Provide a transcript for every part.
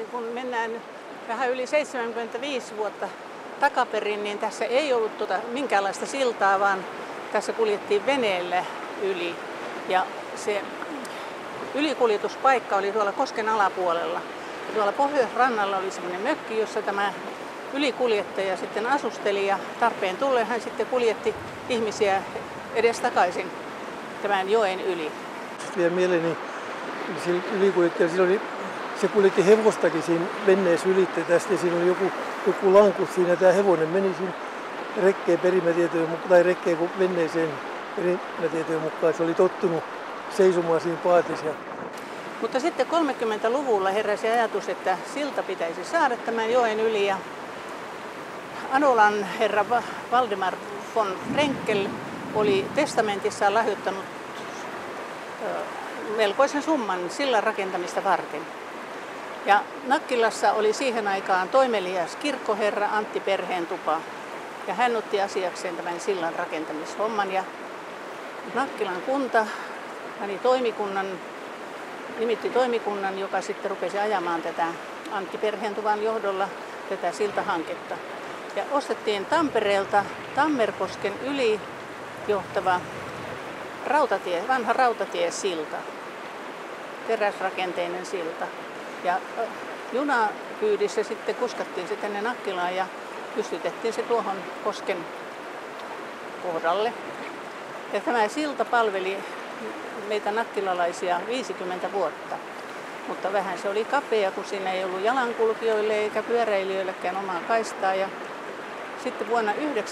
kun mennään vähän yli 75 vuotta takaperin, niin tässä ei ollut minkäänlaista siltaa, vaan tässä kuljettiin veneellä yli. Ja se ylikuljetuspaikka oli tuolla kosken alapuolella. Tuolla pohjoisrannalla oli semmoinen mökki, jossa tämä ylikuljettaja sitten asusteli ja tarpeen tullen hän sitten kuljetti ihmisiä edestakaisin tämän joen yli. Vielä mieleeni ylikuljettaja, se kuljetti hevostakin siinä veneessä ylitte tästä ja siinä oli joku lanku siinä. Tämä hevonen meni siinä rekkeen perimätietojen mukaan, tai rekkeen veneeseen perimätietojen mukaan. Se oli tottunut seisomaan siinä paatissa. Mutta sitten 30-luvulla heräsi ajatus, että silta pitäisi saada tämän joen yli. Ja Anolan herra Valdemar von Frenkel oli testamentissaan lahjoittanut melkoisen summan sillan rakentamista varten. Ja Nakkilassa oli siihen aikaan toimelias kirkkoherra Antti Perheentupa. Ja hän otti asiakseen tämän sillan rakentamishomman. Ja Nakkilan kunta nimitti toimikunnan, joka sitten rupesi ajamaan tätä Antti Perheentuvan johdolla tätä siltahanketta. Ja ostettiin Tampereelta Tammerkosken yli johtava vanha rautatiesilta, teräsrakenteinen silta. Ja junakyydissä sitten kuskattiin se tänne Nakkilaan ja pystytettiin se tuohon kosken kohdalle. Ja tämä silta palveli meitä nakkilalaisia 50 vuotta. Mutta vähän se oli kapea, kun siinä ei ollut jalankulkijoille eikä pyöräilijöillekään omaa kaistaa. Ja sitten vuonna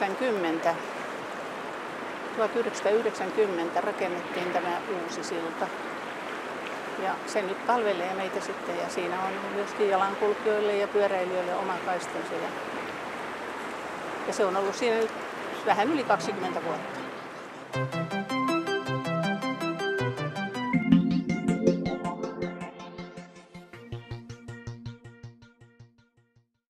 1990 rakennettiin tämä uusi silta. Ja se nyt palvelee meitä sitten ja siinä on myöskin jalankulkijoille ja pyöräilijöille oma kaistansa. Ja se on ollut siinä nyt vähän yli 20 vuotta.